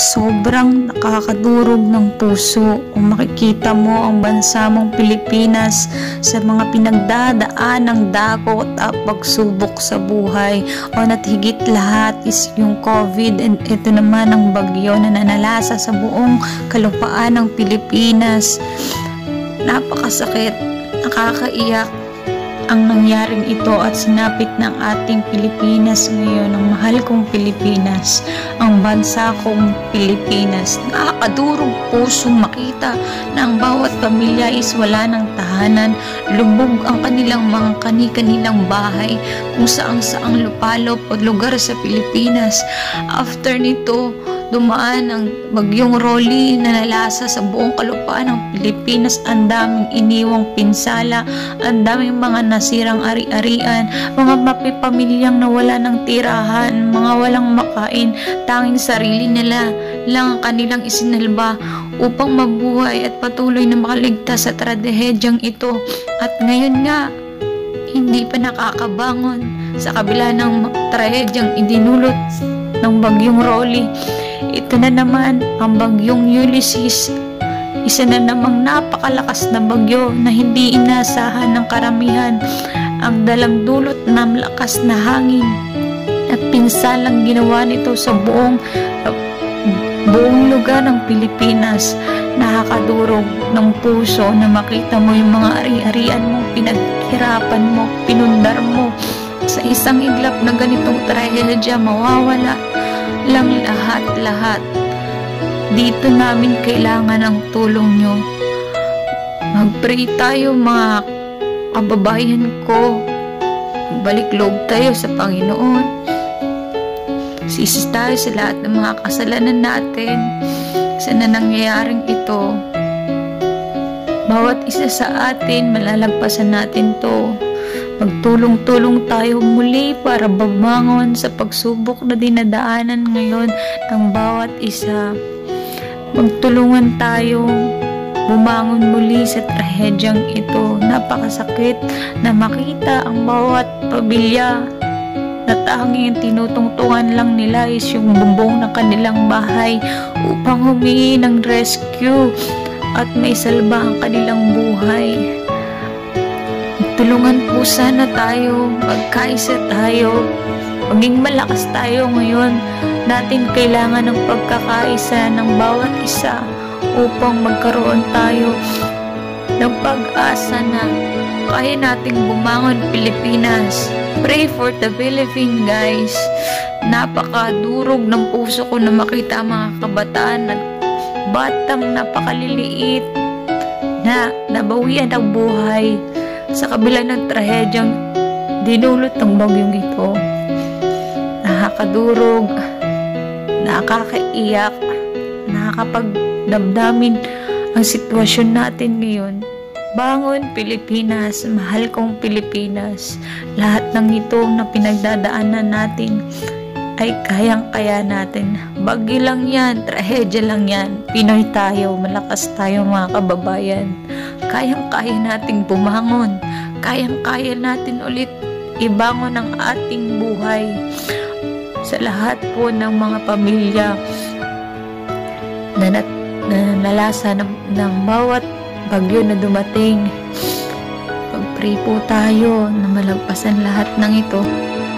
Sobrang nakakadurog ng puso kung makikita mo ang bansa mong Pilipinas sa mga pinagdadaan ng dakot at pagsubok sa buhay. O at higit lahat is yung COVID, and ito naman ang bagyo na nanalasa sa buong kalupaan ng Pilipinas. Napakasakit, nakakaiyak ang nangyaring ito at sinapit ng ating Pilipinas ngayon, ang mahal kong Pilipinas, ang bansa kong Pilipinas. Nakakadurog pusong makita na ang bawat pamilya is wala ng tahanan, lubog ang kanilang mga kani-kanilang bahay kung saang-saang lupalop o lugar sa Pilipinas. After nito, dumaan ang bagyong Rolly na nalasa sa buong kalupaan ng Pilipinas. Ang daming iniwang pinsala, ang daming mga nasirang ari-arian, mga mapipamilyang nawala ng tirahan, mga walang makain, tanging sarili nila lang ang kanilang isinalba upang mabuhay at patuloy na makaligtas sa trahedyang ito. At ngayon nga, hindi pa nakakabangon sa kabila ng trahedyang idinulot ng bagyong Rolly. Ito na naman ang bagyong Ulysses, isa na namang napakalakas na bagyo na hindi inasahan ng karamihan. Ang dalang dulot ng lakas na hangin at pinsalang ginawa nito sa buong lugar ng Pilipinas. Nakakadurog ng puso na makita mo yung mga ari-arian mo, pinaghirapan mo, pinundar mo. Sa isang iglap na ganitong trahedya, mawawala lang lahat-lahat. Dito namin kailangan ang tulong nyo. Mag-pray tayo mga kababayan ko. Balik loob tayo sa Panginoon. Sisi tayo sa lahat ng mga kasalanan natin sa nangyayaring ito. Bawat isa sa atin, malalagpasan natin to. Magtulong-tulong tayo muli para bumangon sa pagsubok na dinadaanan ngayon ng bawat isa. Magtulungan tayo bumangon muli sa trahedyang ito. Napakasakit na makita ang bawat pamilya na tanging tinutungtungan lang nila is yung bubong ng kanilang bahay upang humingi ng rescue at may salba ang kanilang buhay. Tulungan po sana tayo, magkaisa tayo, maging malakas tayo ngayon. Natin kailangan ng pagkakaisa ng bawat isa upang magkaroon tayo ng pag-asa na kaya nating bumangon Pilipinas. Pray for the Philippines, guys. Napakadurog ng puso ko na makita ang mga kabataan at batang napakaliliit na nabawian ng buhay sa kabila ng trahedyang dinulot ng bagyong ito. Nakakadurog, nakakaiyak, nakakapagdamdamin ang sitwasyon natin ngayon. Bangon Pilipinas, mahal kong Pilipinas. Lahat ng ito na pinagdadaanan natin ay kayang-kaya natin. Bagyo lang yan, trahedya lang yan. Pinoy tayo, malakas tayo mga kababayan. Kayang-kaya nating bumangon. Kayang-kaya natin ulit ibangon ang ating buhay. Sa lahat po ng mga pamilya na nalasa ng bawat bagyo na dumating, pag-pray po tayo na malagpasan lahat ng ito.